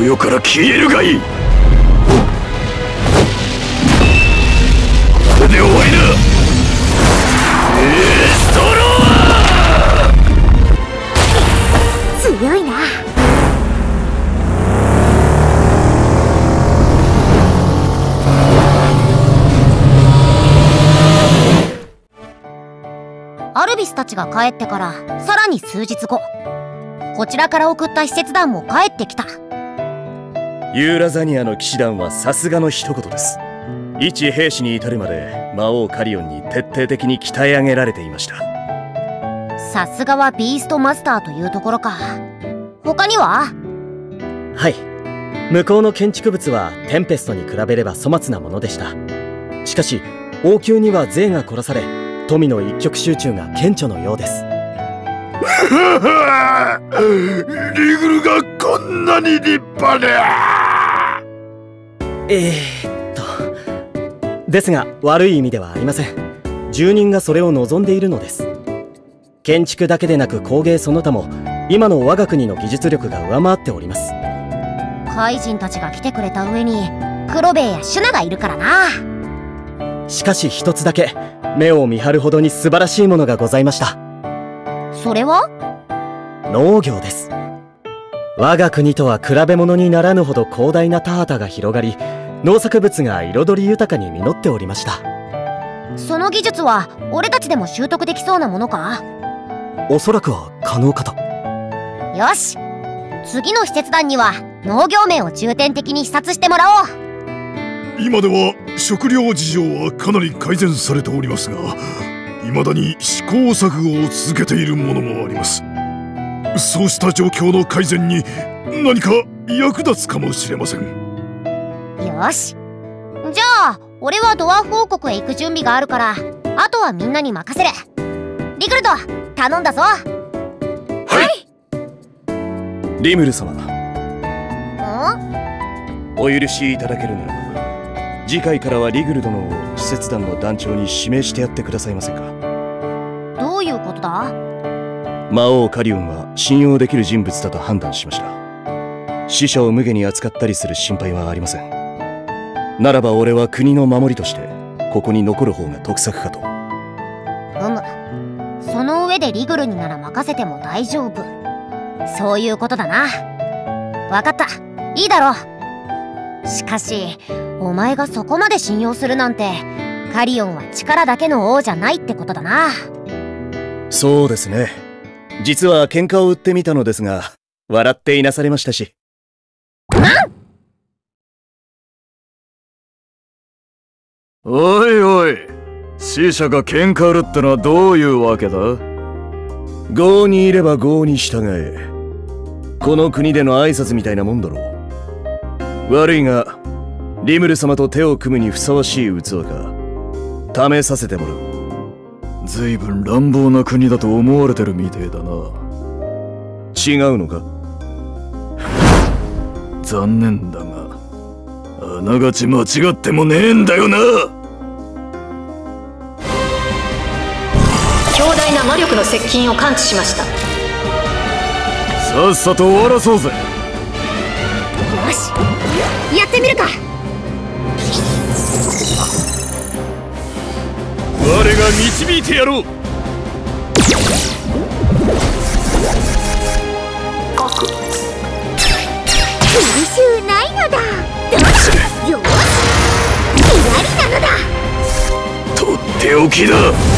の世から消えるがいい。これで終わりだ。ストロー強いな。 アルビスたちが帰ってからさらに数日後、こちらから送った使節団も帰ってきた。 ユーラザニアの騎士団はさすがの一言です。一兵士に至るまで魔王カリオンに徹底的に鍛え上げられていました。 さすがはビーストマスターというところか。他には？ はい、向こうの建築物はテンペストに比べれば粗末なものでした。しかし王宮には税が凝らされ、富の一極集中が顕著のようです。 リグルがこんなに立派で。 ですが悪い意味ではありません。住人がそれを望んでいるのです。建築だけでなく工芸その他も今の我が国の技術力が上回っております。 怪人たちが来てくれた上にクロベエやシュナがいるからな。 しかし一つだけ目を見張るほどに素晴らしいものがございました。 それは農業です。我が国とは比べ物にならぬほど広大な田畑が広がり、農作物が彩り豊かに実っておりました。 その技術は俺たちでも習得できそうなものか？ おそらくは可能かと。 よし、次の使節団には農業面を重点的に視察してもらおう。 今では食料事情はかなり改善されておりますが、未だに試行錯誤を続けているものもあります。そうした状況の改善に何か役立つかもしれません。 よし、じゃあ俺はドワーフ王国へ行く準備があるから、あとはみんなに任せる。リグルト、頼んだぞ。 はい。 リムル様、 ん？ お許しいただけるならば、次回からはリグル殿を使節団の団長に指名してやってくださいませんか。 どういうことだ？ 魔王カリオンは信用できる人物だと判断しました。死者を無下に扱ったりする心配はありません。ならば俺は国の守りとしてここに残る方が得策かと。 その上でリグルになら任せても大丈夫。そういうことだな。わかった、いいだろう。しかしお前がそこまで信用するなんて、カリオンは力だけの王じゃないってことだな。 そうですね。実は喧嘩を売ってみたのですが、笑っていなされましたし。 おいおい、死者が喧嘩売るってのはどういうわけだ？ 郷にいれば郷に従え。この国での挨拶みたいなもんだろう。悪いがリムル様と手を組むにふさわしい器か試させてもらう。 ずいぶん乱暴な国だと思われてるみてえだな。 違うのか？ 残念だがあながち間違ってもねえんだよな。 強大な魔力の接近を感知しました。 さっさと終わらそうぜ。よし、やってみるか。 我が導いてやろう。 苦しゅうないのだ。よし、決まりなのだ。 とっておきだ。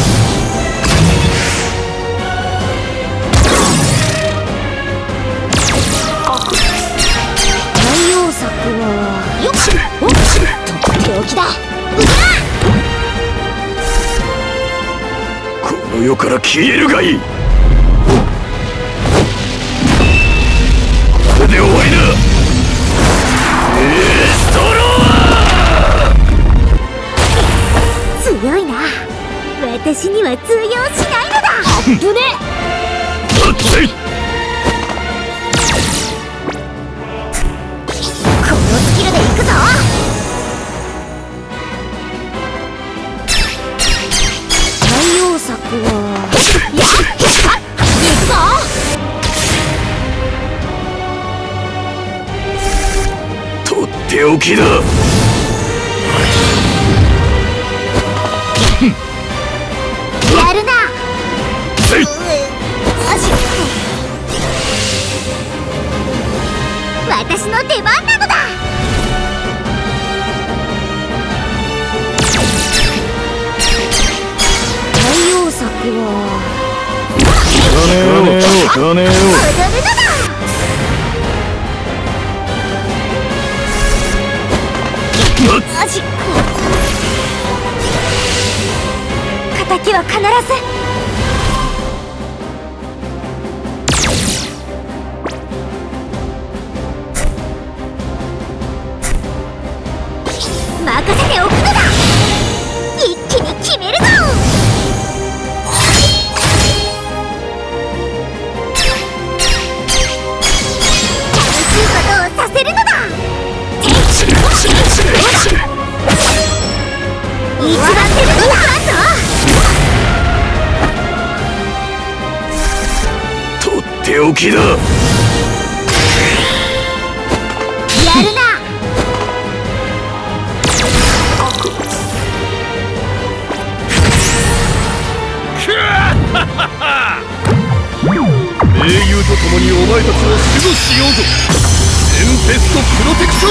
対応策はよっ、とっておきだ。 この世から消えるがいい。これで終わりだ。ストロー強いな。私には通用しないのだ。あっぶね。このスキルで行くぞ。対応策はやっ、行くぞ。 っておきだ。 やるな。私の出番なのだ。 大王作は踊るのだ。 敵は必ず。 任せておくのだ。一気に決めるぞ。楽しいことをさせるのだ。一番手のだ。 とっておきだ。 やるな。 英雄と共にお前たちを守護しようぞ。テンペストプロテクショ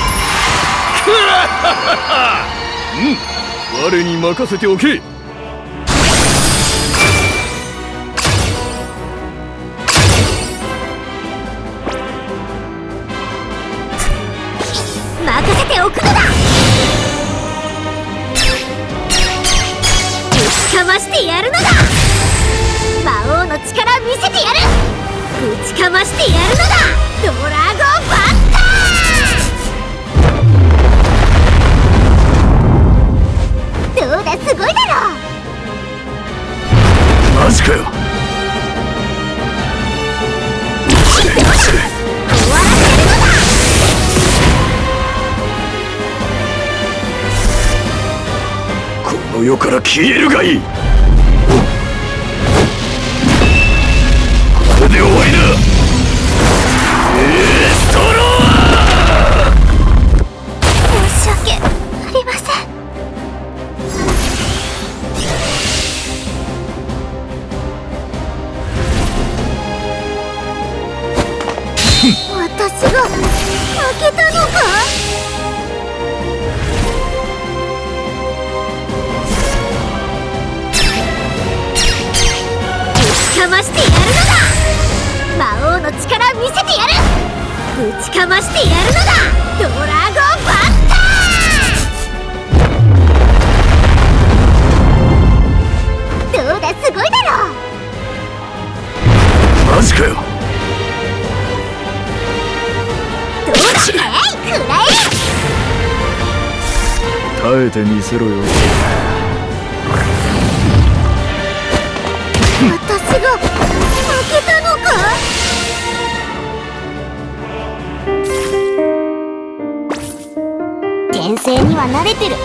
ン。我に任せておけ。 任せておくのだ。ぶちかましてやるのだ。魔王の力見せてやる。ぶちかましてやるのだ。ドラゴンバッター。どうだ、すごいだろ。 マジかよ。 終わらせるのだ。 この世から消えるがいい。これで終わりだ。ストロー。 申し訳ありません。私が負けたのか。ぶちかましてやるのだ。魔王の力見せてやる。ぶちかましてやるのだ。ドラゴンバッター。どうだ、すごいだろ。 マジかよ。 どうだ、くらえ。 耐えてみせろよ。 私が負けたのか。転生には慣れてる。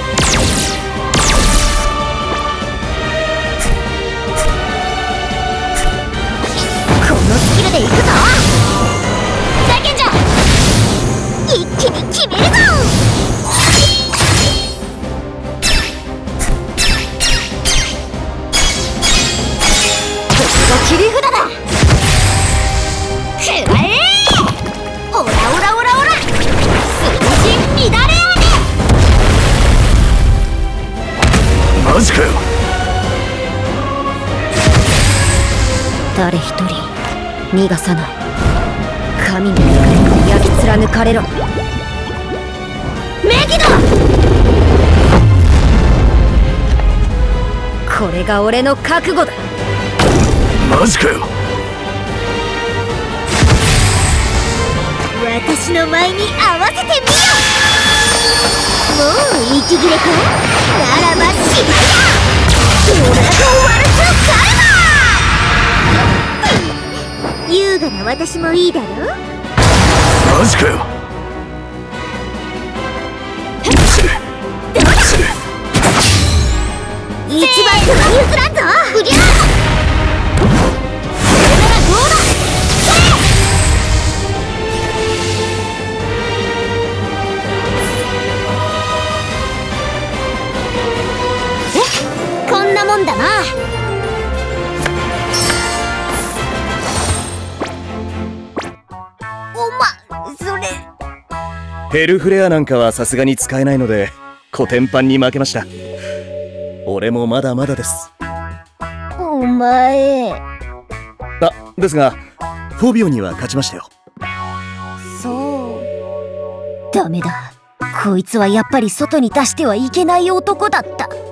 このスキルでいくぞ。だけじゃ一気に決めるぞ。切り札だ。くらえ。オラオラオラオラ。水神乱れ雨。 マジかよ。 誰一人逃がさない。神の怒りを焼き貫かれろ。メギド。これが俺の覚悟だ。 マジかよ。 私の舞に合わせてみよ。もう息切れか。ならばしまいだ。ドラゴンワルツカルマ。優雅な私もいいだろ。 マジかよ。 一番手は譲らんぞ。うりゃ。それならどうだ。 ヘルフレアなんかはさすがに使えないのでコテンパンに負けました。俺もまだまだです。 お前。 ですがフォビオには勝ちましたよ。 そう。ダメだ。こいつはやっぱり外に出してはいけない男だった。